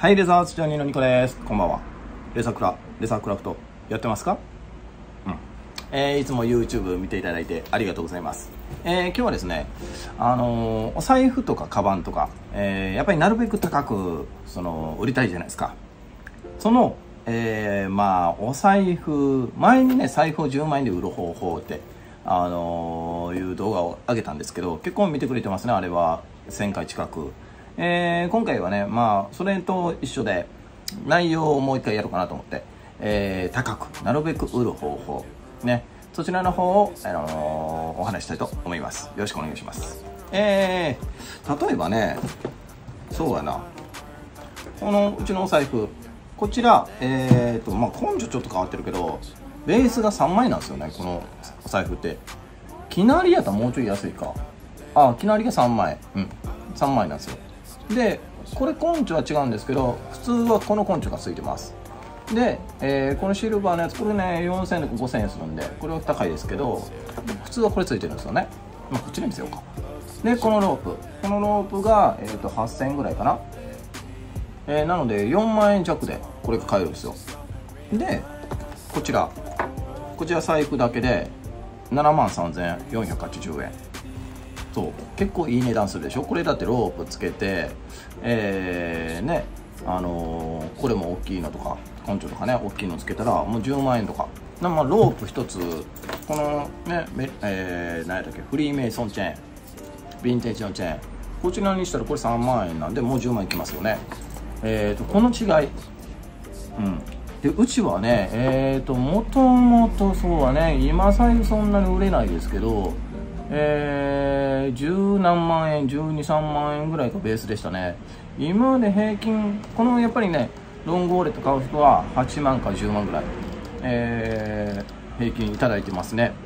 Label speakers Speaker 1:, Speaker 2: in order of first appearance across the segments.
Speaker 1: はい、レザースジャーニーのニコです。こんばんは。レザークラフトやってますか？いつも YouTube 見ていただいてありがとうございます。今日はですね、お財布とかカバンとか、やっぱりなるべく高く売りたいじゃないですか。お財布、前にね、財布を10万円で売る方法って、いう動画を上げたんですけど、結構見てくれてますね、あれは。1000回近く。今回はね、それと一緒で、内容をもう一回やろうかなと思って、高く、なるべく売る方法、ね、そちらの方を、お話したいと思います。よろしくお願いします。例えばね、そうやな、このうちのお財布、こちら、根性ちょっと変わってるけど、ベースが3枚なんですよね、このお財布って。きなりやったらもうちょい安いか。きなりが3枚。3枚なんですよ。で、これ根性は違うんですけど、普通はこの根性がついてます。で、このシルバーのやつ、これね、4000円とか5000円するんで、これは高いですけど、普通はこれついてるんですよね。こっちに見せようか。で、このロープが、8000円ぐらいかな。なので、4万円弱でこれが買えるんですよ。で、こちら財布だけで73,480円。そう、結構いい値段するでしょ。これだってロープつけて、これも大きいのとか根性とかね、大きいのつけたらもう10万円とか。ロープ一つ、このね、何やったっけ、フリーメイソンチェーン、ヴィンテージのチェーン、こちらにしたらこれ3万円なんで、もう10万円いきますよね。この違い、でうちはね、もともとそうはね、今財布そんなに売れないですけど、10何万円、12、3万円ぐらいがベースでしたね。今まで平均、このやっぱりね、ロングウォレット買う人は8万から10万ぐらい、平均いただいてますね。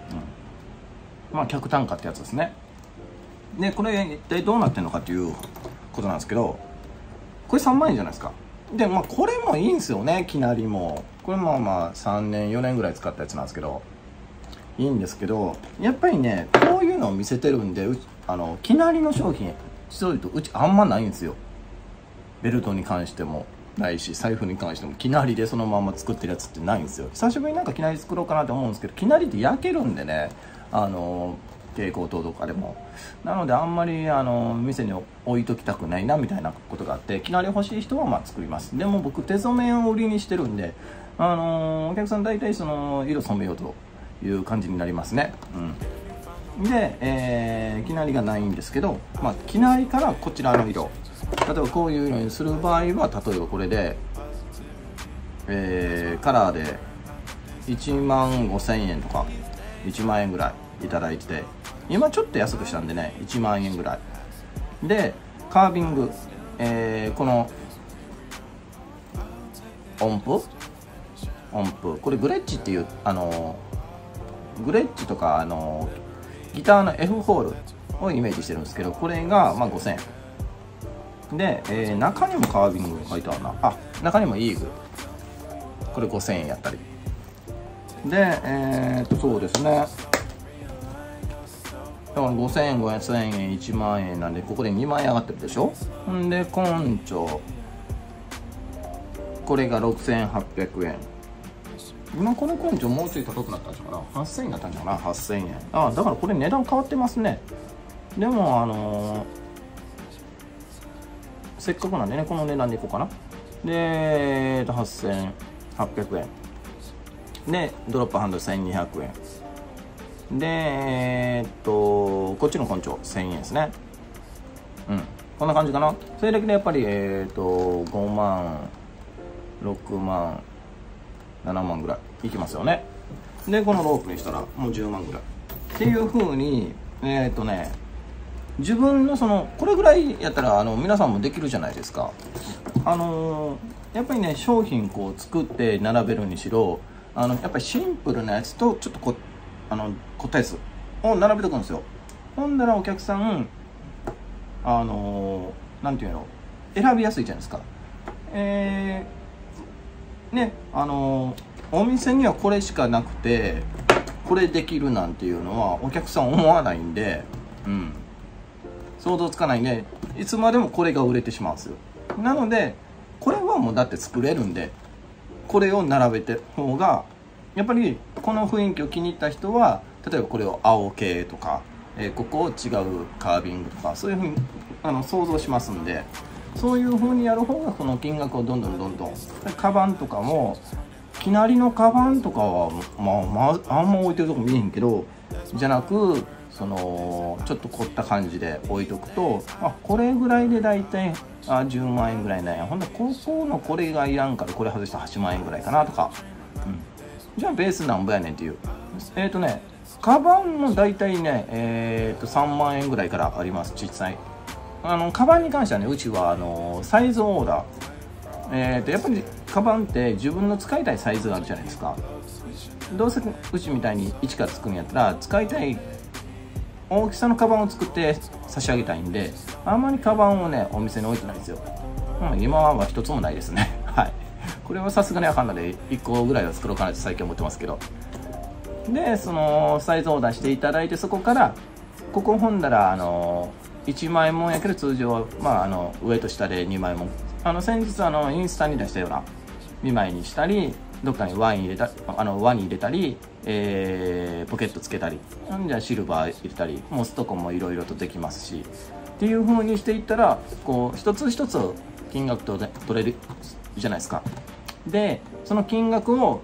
Speaker 1: 客単価ってやつですね。で、これ一体どうなってるのかっていうことなんですけど、これ3万円じゃないですか。で、これもいいんですよね、きなりも。これも3年、4年ぐらい使ったやつなんですけど、いいんですけど、やっぱりね、こういうのを見せてるんで、きなりの商品、実を言うとうちあんまないんですよ。ベルトに関してもないし、財布に関してもきなりでそのまま作ってるやつってないんですよ。久しぶりにきなり作ろうかなと思うんですけど、きなりって焼けるんでね、蛍光灯とかでも。なのであんまり店に置いときたくないなみたいなことがあって、きなり欲しい人は作ります。でも僕手染めを売りにしてるんで、お客さん大体色染めようという感じになりますね。で、きなりがないんですけど、きなりからこちらの色、例えばこういう色にする場合は、例えばこれで、カラーで1万5000円とか1万円ぐらいいただいてて、今ちょっと安くしたんでね、1万円ぐらいで、カービング、この音符、これグレッチっていう、グレッチとかギターの F ホールをイメージしてるんですけど、これが5000円で、中にもカービングが書いてあるな。中にもイーグル、これ5000円やったりで、そうですね、だから5000円、5000円、1万円なんで、ここで2万円上がってるでしょ。んで根性、これが6800円。今この根性もうちょい高くなったんじゃないかな。8000円になったんじゃないかな。8000円。だからこれ値段変わってますね。でもせっかくなんでね、この値段でいこうかな。で、8800円で、ドロップハンドル1200円で、こっちの根性1000円ですね。こんな感じかな。それだけでやっぱり5万、6万、7万ぐらいいきますよね。で、このロープにしたらもう10万ぐらいっていう風に、自分のこれぐらいやったら皆さんもできるじゃないですか。やっぱりね、商品作って並べるにしろ、やっぱりシンプルなやつとちょっと凝ったやつを並べておくんですよ。ほんならお客さんなんていうの、選びやすいじゃないですか。お店にはこれしかなくてこれできるなんていうのはお客さん思わないんで、想像つかないんで、いつまでもこれが売れてしまうんですよ。なのでバンもだって作れるんで、これを並べて方がやっぱりこの雰囲気を気に入った人は、例えばこれを青系とか、ここを違うカービングとか、そういうふうに想像しますんで、そういうふうにやる方がその金額をどんどんカバンとかも、きなりのカバンとかはあんま置いてるとこ見えへんけど、じゃなくちょっと凝った感じで置いとくと、これぐらいで大体10万円ぐらいなんや、ほんでここのこれがいらんからこれ外したら8万円ぐらいかなとか、じゃあベースなんぼやねんっていう、カバンも大体ね、3万円ぐらいからあります。実際カバンに関してはね、うちはサイズオーダー、やっぱりカバンって自分の使いたいサイズがあるじゃないですか。どうせうちみたいに一から作るんやったら、使いたい大きさのカバンを作って差し上げたいんで、あんまりカバンをねお店に置いてないですよ。今は一つもないですね。はい、これはさすがにあかんので1個ぐらいは作ろうかなって最近思ってますけど、でそのサイズを出していただいて、そこからここほんだら1万円もんやけど、通常上と下で2枚もん、先日インスタに出したような2枚にしたり、どっかに輪に入れたり、ポケットつけたり、じゃあシルバー入れたり、持つとこもいろいろとできますしっていう風にしていったら、こう一つ一つ金額と取れるじゃないですか。でその金額を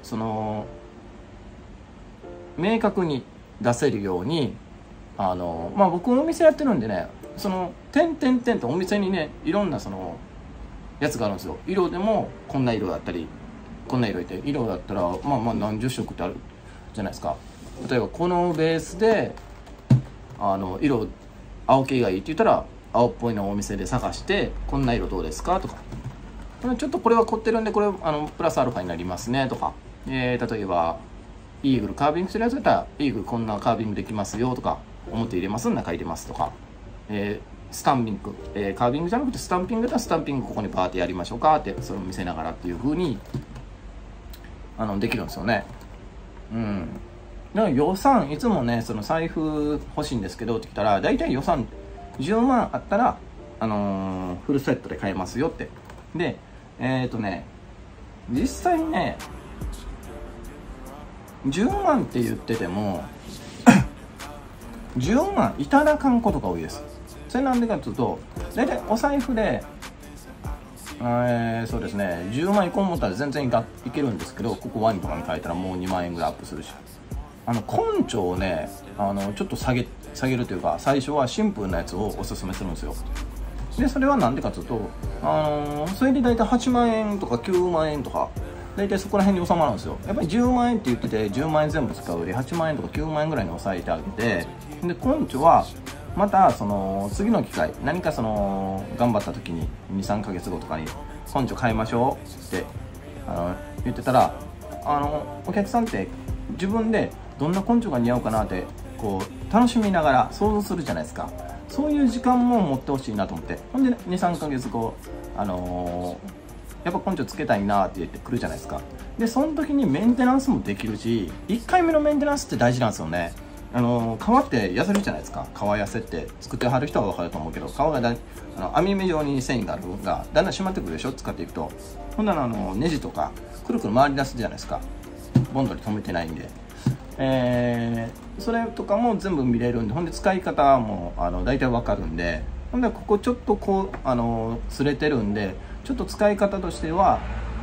Speaker 1: 明確に出せるように、僕お店やってるんでね、点々とお店にねいろんなやつがあるんですよ。色でもこんな色だったり、こんな色いて、色だったら何十色ってあるじゃないですか。例えばこのベースで色青系がいいって言ったら、青っぽいのをお店で探して、こんな色どうですかとか、ちょっとこれは凝ってるんでこれプラスアルファになりますねとか、例えばイーグルカービングするやつだったら、イーグルこんなカービングできますよとか、表入れます、中入れますとか、スタンピング、カービングじゃなくてスタンピングだったらスタンピングここにバーってやりましょうかって、それを見せながらっていう風にできるんですよね。だから予算いつもね、財布欲しいんですけどって言ったら、大体予算10万あったらフルセットで買えますよって。で実際ね10万って言ってても10万いただかんことが多いです。それなんでかというと、大体お財布でそうですね、10万いこう思ったら全然いけるんですけど、ここワインとかに変えたらもう2万円ぐらいアップするし、根性をねちょっと下げるというか、最初はシンプルなやつをおすすめするんですよ。でそれはなんでかというと、それで大体8万円とか9万円とか、大体そこら辺に収まるんですよ。やっぱり10万円って言ってて10万円全部使うより8万円とか9万円ぐらいに抑えてあげて、で根性はまた次の機会、何か頑張った時に 2,3 ヶ月後とかに根性変えましょうって言ってたら、お客さんって自分でどんな根性が似合うかなってこう楽しみながら想像するじゃないですか。そういう時間も持ってほしいなと思って、ほんで 2,3 ヶ月後やっぱ根性つけたいなって言ってくるじゃないですか。でその時にメンテナンスもできるし、1回目のメンテナンスって大事なんですよね。皮って痩せるじゃないですか。皮痩せって作ってはる人は分かると思うけど、皮が網目状に繊維があるのがだんだん締まってくるでしょ、使っていくと。ほんならネジとかくるくる回り出すじゃないですか、ボンドに止めてないんで。それとかも全部見れるんで、ほんで使い方も大体分かるんで、ほんでここちょっとこう擦れてるんで、ちょっと使い方としては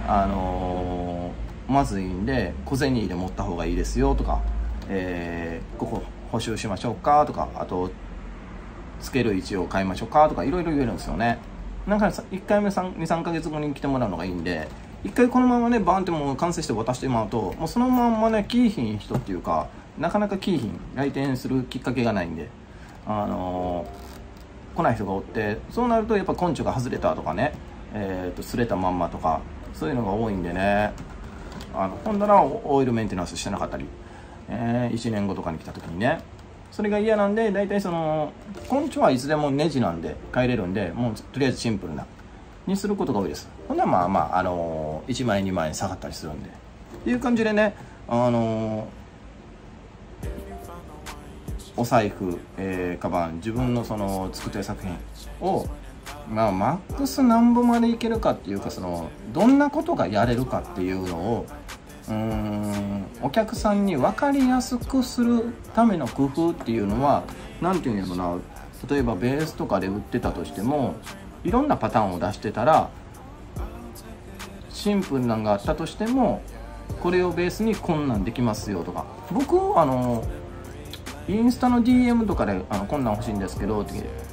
Speaker 1: まずいんで小銭入れ持った方がいいですよとか、ここ補修しましょうかとか、あとつける位置を変えましょうかとか、いろいろ言えるんですよね。なんか1回目2,3 ヶ月後に来てもらうのがいいんで、1回このままねバーンってもう完成して渡してもらうと、もうそのまんまね来いひん人っていうか、なかなか来いひん、来店するきっかけがないんで来ない人がおって、そうなるとやっぱ根性が外れたとかね、擦れたまんまとか、そういうのが多いんでね、ほんならオイルメンテナンスしてなかったり、1年後とかに来た時にね、それが嫌なんで、大体根性はいつでもネジなんで変えれるんで、もうとりあえずシンプルなにすることが多いです。ほんなら1万円2万円下がったりするんでっていう感じでね、お財布、カバン、自分の作ってる作品をまあマックス何本までいけるかっていうか、どんなことがやれるかっていうのをお客さんに分かりやすくするための工夫っていうのは、何て言うんやろな、例えばベースとかで売ってたとしても、いろんなパターンを出してたら、シンプルなのがあったとしても、これをベースにこんなんできますよとか、僕インスタの DM とかでこんなん欲しいんですけどって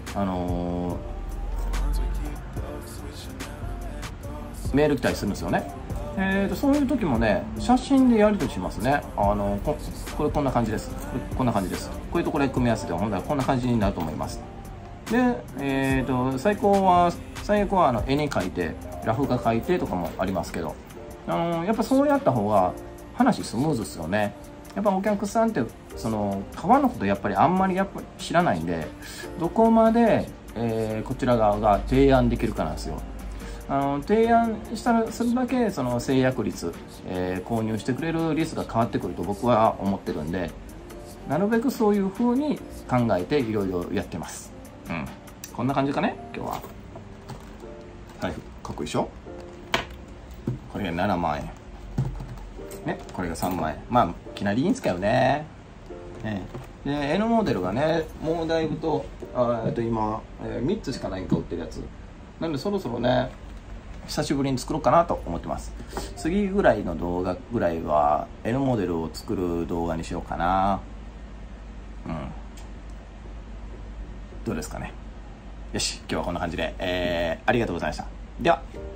Speaker 1: メール来たりするんですよね。そういう時もね、写真でやり取りしますね。これこんな感じです。こんな感じです。こういうところで組み合わせて、本来こんな感じになると思います。で、最悪は絵に描いて、ラフ画描いてとかもありますけど、やっぱそうやった方が話スムーズですよね。やっぱお客さんって革のことやっぱりあんまり知らないんで、どこまで、こちら側が提案できるかなんですよ。提案したらそれだけ制約率、購入してくれる率が変わってくると僕は思ってるんで、なるべくそういう風に考えていろいろやってます。こんな感じかね今日は。はい、かっこいいでしょ。これが7万円ね、これが3万円。まあいきなりいいんですけどね。で N モデルがね、もうだいぶと今、3つしかないんか売ってるやつなんで、そろそろね久しぶりに作ろうかなと思ってます。次ぐらいの動画ぐらいは N モデルを作る動画にしようかな。どうですかね。よし、今日はこんな感じで、ありがとうございました。では。